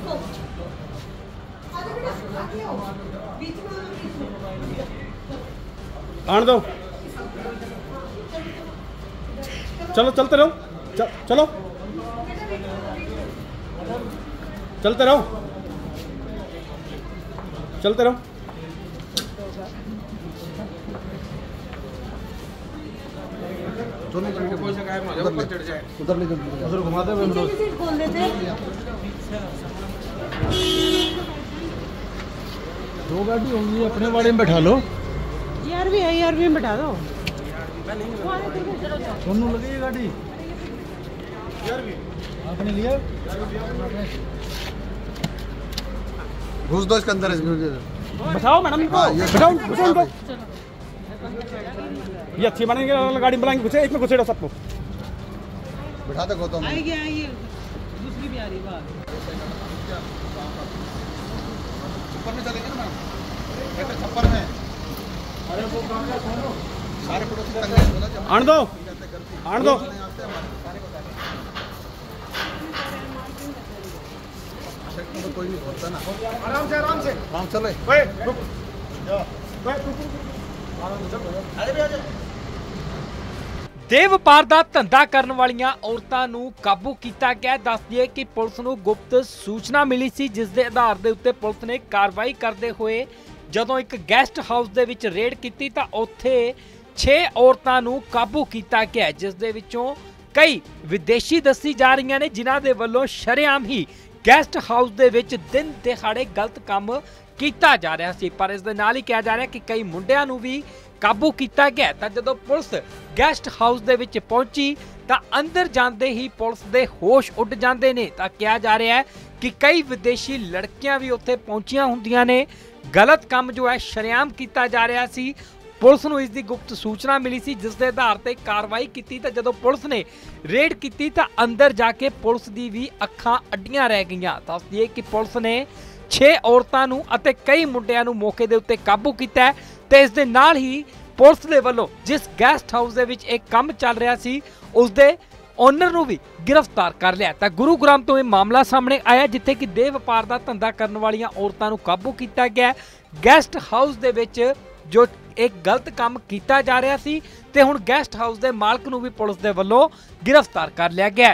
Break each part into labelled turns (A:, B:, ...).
A: आने दो, चलो चलते रहो, चलो चलते रहो, चलते रहो। उधर घुमाते हुए खोल देते। दो गाड़ी होंगी, अपने वाले में बैठा लो।
B: यार भी है, यार भी में बैठा दो।
A: दोनों लगी है गाड़ी, आपने लिया। घुस दो इसके अंदर,
B: बैठाओ मैडम इनको,
A: बैठाओ इनको। ये अच्छी बनेंगे, गाड़ी में बुलाएंगे, घुसे एक में घुसेड़ो सबको, बैठा दो। गौतम
B: आएगी आएगी, दूसरी भी आ रही बात।
A: छप्पर में चलेंगे ना मैम, छप्पर में। अरे वो सारे पड़ोसी आने दो, आने दो। तो कोई नहीं होता ना, आराम से चले।
C: देह ਵਪਾਰ ਦਾ ਧੰਦਾ ਕਰਨ ਵਾਲੀਆਂ ਔਰਤਾਂ ਨੂੰ ਕਾਬੂ ਕੀਤਾ ਗਿਆ। ਦੱਸ ਦਈਏ ਕਿ ਪੁਲਿਸ ਨੂੰ ਗੁਪਤ ਸੂਚਨਾ ਮਿਲੀ ਸੀ, ਜਿਸ ਦੇ ਆਧਾਰ ਦੇ ਉੱਤੇ ਪੁਲਿਸ ਨੇ ਕਾਰਵਾਈ ਕਰਦੇ ਹੋਏ ਜਦੋਂ ਇੱਕ ਗੈਸਟ ਹਾਊਸ ਦੇ ਵਿੱਚ ਰੇਡ ਕੀਤੀ ਤਾਂ ਉੱਥੇ 6 ਔਰਤਾਂ ਨੂੰ ਕਾਬੂ ਕੀਤਾ ਗਿਆ, ਜਿਸ ਦੇ ਵਿੱਚੋਂ ਕਈ ਵਿਦੇਸ਼ੀ ਦੱਸੀ ਜਾ ਰਹੀਆਂ ਨੇ, ਜਿਨ੍ਹਾਂ ਦੇ ਵੱਲੋਂ ਸ਼ਰੇਆਮ ਹੀ ਗੈਸਟ ਹਾਊਸ ਦੇ ਵਿੱਚ ਦਿਨ ਦਿਹਾੜੇ ਗਲਤ ਕੰਮ ਕੀਤਾ ਜਾ ਰਿਹਾ ਸੀ। ਪਰ ਇਸ ਦੇ ਨਾਲ ਹੀ ਕਿਹਾ ਜਾ ਰਿਹਾ ਕਿ ਕਈ ਮੁੰਡਿਆਂ ਨੂੰ ਵੀ ਕਾਬੂ ਕੀਤਾ ਗਿਆ। ਤਾਂ ਜਦੋਂ ਪੁਲਿਸ ਗੈਸਟ ਹਾਊਸ ਦੇ ਵਿੱਚ ਪਹੁੰਚੀ ਤਾਂ ਅੰਦਰ ਜਾਂਦੇ ਹੀ ਪੁਲਿਸ ਦੇ ਹੋਸ਼ ਉੱਡ ਜਾਂਦੇ ਨੇ। ਤਾਂ ਕਿਹਾ ਜਾ ਰਿਹਾ ਹੈ ਕਿ ਕਈ ਵਿਦੇਸ਼ੀ ਲੜਕੀਆਂ ਵੀ ਉੱਥੇ ਪਹੁੰਚੀਆਂ ਹੁੰਦੀਆਂ ਨੇ। ਗਲਤ ਕੰਮ ਜੋ ਹੈ ਸ਼ਰੇਆਮ ਕੀਤਾ ਜਾ ਰਿਹਾ ਸੀ। ਪੁਲਿਸ ਨੂੰ ਇਸ ਦੀ ਗੁਪਤ ਸੂਚਨਾ ਮਿਲੀ ਸੀ, ਜਿਸ ਦੇ ਆਧਾਰ ਤੇ ਕਾਰਵਾਈ ਕੀਤੀ। ਤਾਂ ਜਦੋਂ ਪੁਲਿਸ ਨੇ ਰੇਡ ਕੀਤੀ ਤਾਂ ਅੰਦਰ ਜਾ ਕੇ ਪੁਲਿਸ ਦੀ ਵੀ ਅੱਖਾਂ ਅੱਡੀਆਂ ਰਹਿ ਗਈਆਂ। ਦੱਸ ਦਈਏ ਕਿ ਪੁਲਿਸ ਨੇ 6 ਔਰਤਾਂ ਨੂੰ ਅਤੇ ਕਈ ਮੁੰਡਿਆਂ ਨੂੰ ਮੌਕੇ ਦੇ ਉੱਤੇ ਕਾਬੂ ਕੀਤਾ ਹੈ। ਤੇ ਇਸ ਦੇ ਨਾਲ ਹੀ ਪੁਲਿਸ ਦੇ ਵੱਲੋਂ ਜਿਸ ਗੈਸਟ ਹਾਊਸ ਦੇ ਵਿੱਚ ਇਹ ਕੰਮ ਚੱਲ ਰਿਹਾ ਸੀ ਉਸ ਦੇ ਓਨਰ ਨੂੰ ਵੀ गिरफ्तार कर लिया। तो गुरुग्राम तो यह मामला सामने आया, जिथे कि देह व्यापार का धंधा करने वाली औरतों को काबू किया गया। गैसट हाउस दे विच जो एक गलत काम किया जा रहा सी ते हुण गैसट हाउस के मालक नूं भी पुलिस दे वल्लों गिरफ्तार कर लिया गया।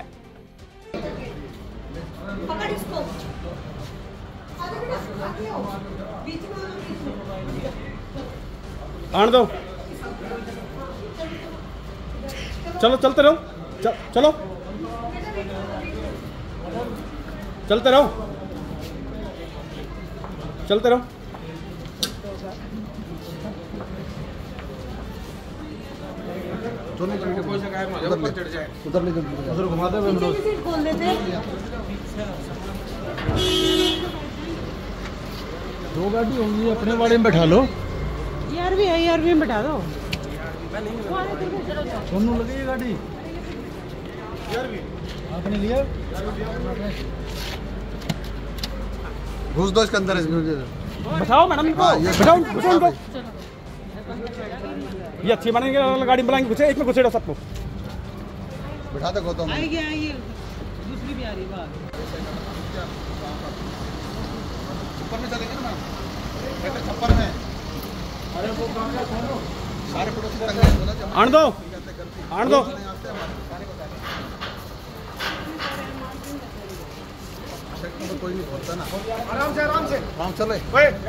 A: आने दो, चलो चलते रहो, चलो चलते रहो, चलते रहो। उधर घुमाते हुए खोल देते। दो गाड़ी होंगी, अपने वाले में बैठा लो।
B: यार भी है, यार भी में बैठा दो।
A: दोनों लगी है गाड़ी, आपने लिया। घुस दो इसके अंदर,
B: बैठाओ मैडम इनको,
A: बैठाओ इनको। ये अच्छी बनेंगे, गाड़ी में बुलाएंगे, घुसे एक में घुसेड़ो सबको, बैठा दो। गौतम
B: आएगी आएगी, दूसरी भी आ रही बात।
A: छप्पर में चलेंगे ना मैम, छप्पर में। अरे वो सारे पड़ोसी आने दो, आने दो। तो कोई नहीं होता ना, आराम से चले।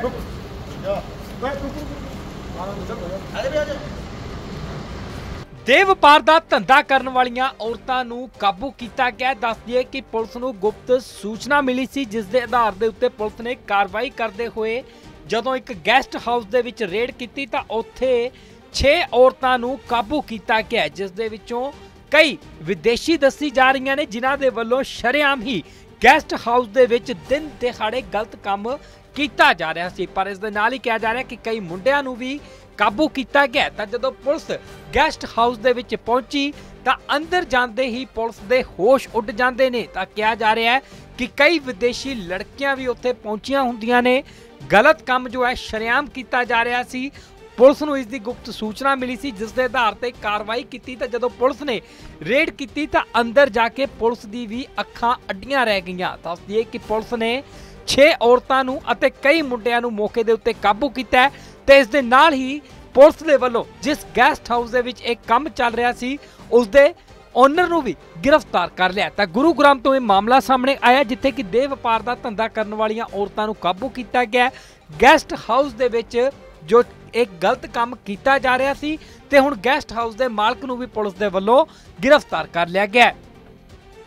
C: देह व्यापार का धंधा करने वाली औरतों को काबू किया गया। दस दिए कि पुलिस को गुप्त सूचना मिली सी, जिस दे आधार दे उत्ते पुलिस ने कार्रवाई करते हुए जदों एक गैसट हाउस दे विच रेड की तो उत्थे 6 औरतों को काबू किया गया, जिस दे विचों कई विदेशी दसी जा रही ने, जिन्हां दे वल्लों शरेआम ही गैसट हाउस दे विच दिन दिहाड़े गलत काम किया जा रहा सी। पर इस दे नाल ही कहा जा रहा कि कई मुंडियां नूं भी काबू किया गया। तो जदों पुलिस गैसट हाउस दे विच पहुंची तो अंदर जाते ही पुलिस दे होश उड़ जाते ने। तो कहा जा रहा है कि कई विदेशी लड़कियां भी उत्थे पहुंचियां हुंदियां ने। गलत काम जो है शरेआम किया जा रहा सी। ਪੁਲਿਸ ਨੂੰ ਇਸ ਦੀ ਗੁਪਤ ਸੂਚਨਾ ਮਿਲੀ ਸੀ, ਜਿਸ ਦੇ ਆਧਾਰ ਤੇ ਕਾਰਵਾਈ ਕੀਤੀ ਤਾਂ ਜਦੋਂ ਪੁਲਿਸ ਨੇ ਰੇਡ ਕੀਤੀ ਤਾਂ ਅੰਦਰ ਜਾ ਕੇ ਪੁਲਿਸ ਦੀ ਵੀ ਅੱਖਾਂ ਅੱਡੀਆਂ ਰਹਿ ਗਈਆਂ। ਦੱਸ ਦਈਏ ਕਿ ਪੁਲਿਸ ਨੇ 6 ਔਰਤਾਂ ਨੂੰ ਅਤੇ ਕਈ ਮੁੰਡਿਆਂ ਨੂੰ ਮੌਕੇ ਦੇ ਉੱਤੇ ਕਾਬੂ ਕੀਤਾ ਹੈ ਤੇ ਇਸ ਦੇ ਨਾਲ ਹੀ ਪੁਲਿਸ ਦੇ ਵੱਲੋਂ ਜਿਸ ਗੈਸਟ ਹਾਊਸ ਦੇ ਵਿੱਚ ਇਹ ਕੰਮ ਚੱਲ ਰਿਹਾ ਸੀ ਉਸ ਦੇ ਓਨਰ ਨੂੰ ਵੀ गिरफ्तार कर लिया। तो गुरुग्राम तो यह मामला सामने आया जिथे कि देह व्यापार का धंधा करने वाली औरतों को काबू किया गया। गैसट हाउस दे विच जो एक गलत काम किया जा रहा सी ते हुण गैसट हाउस के मालक नूं भी पुलिस दे वल्लों गिरफ्तार कर लिया गया।